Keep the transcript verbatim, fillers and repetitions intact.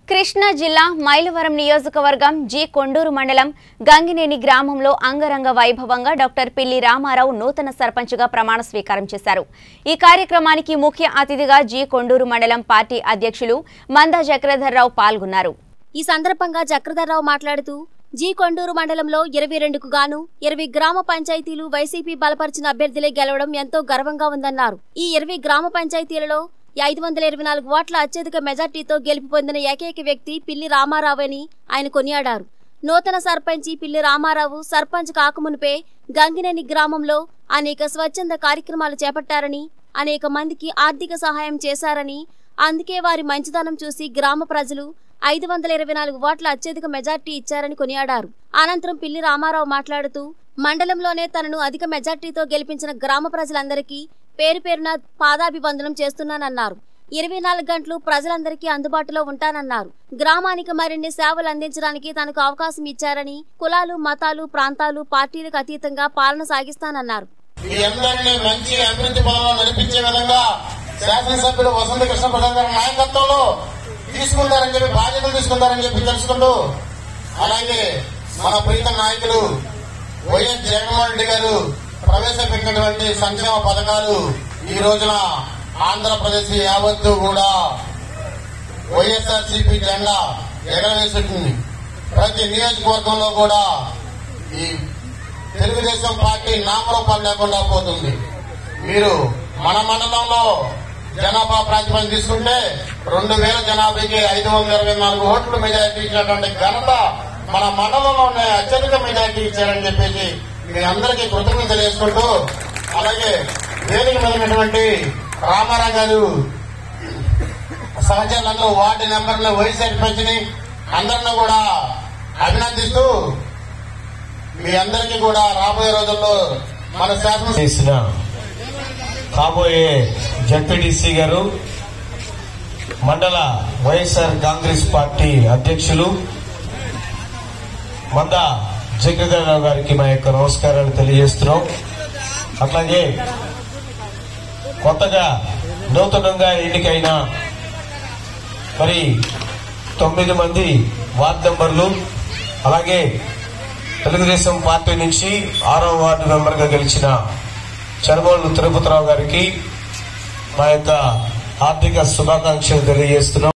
కృష్ణా జిల్లా మైలవరం నియోజకవర్గం జి కొండూరు మండలం గంగినేని గ్రామంలో అంగరంగ వైభవంగా డాక్టర్ పిల్లి రామారావు నూతన సర్పంచ్గా ప్రమాణ స్వీకారం చేశారు. ఈ కార్యక్రమానికి ముఖ్య అతిథిగా జి కొండూరు మండలం పార్టీ అధ్యక్షులు మందా చక్రధర్రావు పాల్గొన్నారు. ఈ సందర్భంగా చక్రధర్రావు మాట్లాడుతూ జి కొండూరు మండలంలో ఇరవై రెండుకు గాను ఇరవై గ్రామ పంచాయతీలు వైసీపీ బలపరిచిన అభ్యర్థులే గెలవడం ఎంతో గర్వంగా ఉందన్నారు. ఈ ఇరవై గ్రామ పంచాయతీలలో ఐదు వందల ఇరవై నాలుగు ఓట్ల అత్యధిక మెజార్టీతో గెలుపు పొందిన ఏకైక వ్యక్తి పిల్లి రామారావు అని ఆయన కొనియాడారు. నూతన సర్పంచి పిల్లి రామారావు సర్పంచ్ కాకమునిపే గంగినేని గ్రామంలో అనేక స్వచ్ఛంద కార్యక్రమాలు చేపట్టారని, అనేక మందికి ఆర్థిక సహాయం చేశారని, అందుకే వారి మంచితనం చూసి గ్రామ ప్రజలు ఐదు వందల ఇరవై నాలుగు ఓట్ల అత్యధిక మెజార్టీ ఇచ్చారని కొనియాడారు. అనంతరం పిల్లి రామారావు మాట్లాడుతూ మండలంలోనే తనను అధిక మెజార్టీతో గెలిపించిన గ్రామ ప్రజలందరికీ పేరు పేరున పాదాభివందనం చేస్తున్నానన్నారు. ఇరవై నాలుగు గంటలు ప్రజలందరికీ అందుబాటులో ఉంటానన్నారు. గ్రామానికి మరిన్ని సేవలు అందించడానికి తనకు అవకాశం ఇచ్చారని, కులాలు, మతాలు, ప్రాంతాలు, పార్టీలకు అతీతంగా పాలన సాగిస్తానన్నారు. తీసుకుంటారని చెప్పి బాధ్యతలు తీసుకుంటారని చెప్పి తెలుసుకుంటూ, అలాగే మన ప్రీత నాయకులు వైఎస్ జగన్మోహన్ రెడ్డి గారు ప్రవేశపెట్టినటువంటి సంక్షేమ పథకాలు ఈ రోజున ఆంధ్రప్రదేశ్ యావత్తు కూడా వైఎస్ఆర్ సిపి జెండా ఎగరవేసుకుంది. ప్రతి నియోజకవర్గంలో కూడా ఈ తెలుగుదేశం పార్టీ నామరూపాలు లేకుండా పోతుంది. మీరు మన మండలంలో జనాభా ప్రాతిపదికన తీసుకుంటే రెండు వేల జనాభాకి ఐదు వందల ఇరవై నాలుగు ఓట్లు మెజారిటీ ఇచ్చినటువంటి ఘనత మన మండలంలోనే అత్యధిక మెజారిటీ ఇచ్చారని చెప్పేసి మీ అందరికీ కృతజ్ఞతలు చేసుకుంటూ, అలాగే వేదిక మీదటువంటి రామారావు గారు సహచరులను, వార్డు నెంబర్లు, వైస్ సర్పంచ్ ని అందరినీ కూడా అభినందిస్తూ మీ అందరికీ కూడా రాబోయే రోజుల్లో మన శాసన కాబోయే జడ్పీటీసీ గారు, మండల వైఎస్ఆర్ కాంగ్రెస్ పార్టీ అధ్యక్షులు మందా జగదరావు గారికి మా యొక్క నమస్కారాలు తెలియజేస్తున్నాం. అట్లాగే కొత్తగా నూతనంగా ఎన్నికైన మరి తొమ్మిది మంది వార్డు మెంబర్లు, అలాగే తెలుగుదేశం పార్టీ నుంచి ఆరో వార్డు మెంబర్ గా గెలిచిన చర్మోలు తిరుపతిరావు గారికి మా యొక్క ఆర్థిక శుభాకాంక్షలు తెలియజేస్తున్నాం.